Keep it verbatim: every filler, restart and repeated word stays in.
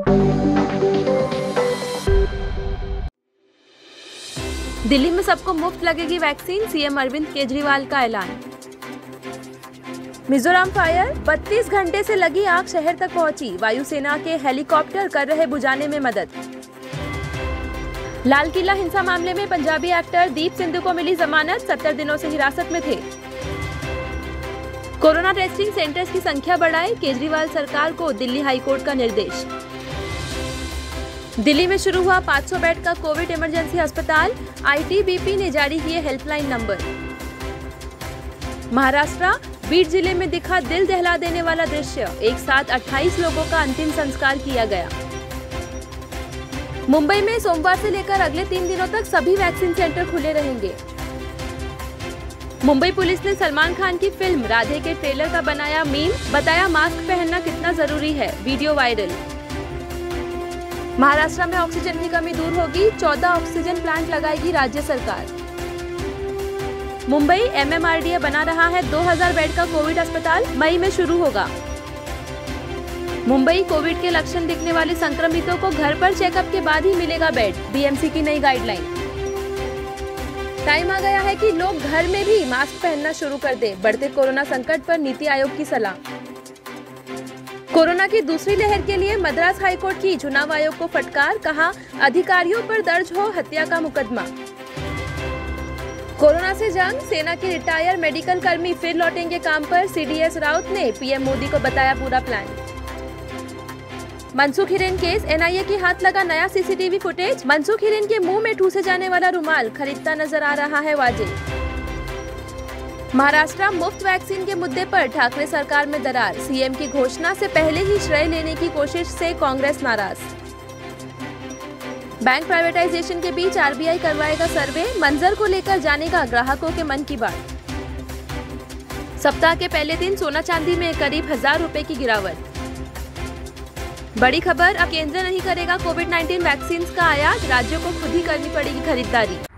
दिल्ली में सबको मुफ्त लगेगी वैक्सीन, सीएम अरविंद केजरीवाल का ऐलान। मिजोरम फायर, बत्तीस घंटे से लगी आग शहर तक पहुंची, वायुसेना के हेलीकॉप्टर कर रहे बुझाने में मदद। लाल किला हिंसा मामले में पंजाबी एक्टर दीप सिंधु को मिली जमानत, सत्तर दिनों से हिरासत में थे। कोरोना टेस्टिंग सेंटर्स की संख्या बढ़ाए, केजरीवाल सरकार को दिल्ली हाईकोर्ट का निर्देश। दिल्ली में शुरू हुआ पाँच सौ बेड का कोविड इमरजेंसी अस्पताल, आईटीबीपी ने जारी किए हेल्पलाइन नंबर। महाराष्ट्र, बीड जिले में दिखा दिल दहला देने वाला दृश्य, एक साथ अट्ठाईस लोगों का अंतिम संस्कार किया गया। मुंबई में सोमवार से लेकर अगले तीन दिनों तक सभी वैक्सीन सेंटर खुले रहेंगे। मुंबई पुलिस ने सलमान खान की फिल्म राधे के ट्रेलर का बनाया मीम, बताया मास्क पहनना कितना जरूरी है, वीडियो वायरल। महाराष्ट्र में ऑक्सीजन की कमी दूर होगी, चौदह ऑक्सीजन प्लांट लगाएगी राज्य सरकार। मुंबई एमएमआरडीए बना रहा है दो हज़ार बेड का कोविड अस्पताल, मई में शुरू होगा। मुंबई, कोविड के लक्षण दिखने वाले संक्रमितों को घर पर चेकअप के बाद ही मिलेगा बेड, बीएमसी की नई गाइडलाइन। टाइम आ गया है कि लोग घर में भी मास्क पहनना शुरू कर दें, बढ़ते कोरोना संकट पर नीति आयोग की सलाह। कोरोना की दूसरी लहर के लिए मद्रास हाईकोर्ट की चुनाव आयोग को फटकार, कहा अधिकारियों पर दर्ज हो हत्या का मुकदमा। कोरोना से जंग, सेना के रिटायर मेडिकल कर्मी फिर लौटेंगे काम पर, सीडीएस राउत ने पीएम मोदी को बताया पूरा plan. Mansukh Hiren case, NIA के हाथ लगा नया सीसीटीवी फुटेज, मनसुख हिरेन के मुंह में ठूसे जाने वाला रुमाल खरीदता नजर आ रहा है वाजिब। महाराष्ट्र, मुफ्त वैक्सीन के मुद्दे पर ठाकरे सरकार में दरार, सीएम की घोषणा से पहले ही श्रेय लेने की कोशिश से कांग्रेस नाराज। बैंक प्राइवेटाइजेशन के बीच आरबीआई करवाएगा सर्वे, मंजर को लेकर जानेगा ग्राहकों के मन की बात। सप्ताह के पहले दिन सोना चांदी में करीब हजार रुपए की गिरावट। बड़ी खबर, अब केंद्र नहीं करेगा कोविड नाइन्टीन वैक्सीन का आयात, राज्यों को खुद ही करनी पड़ेगी खरीदारी।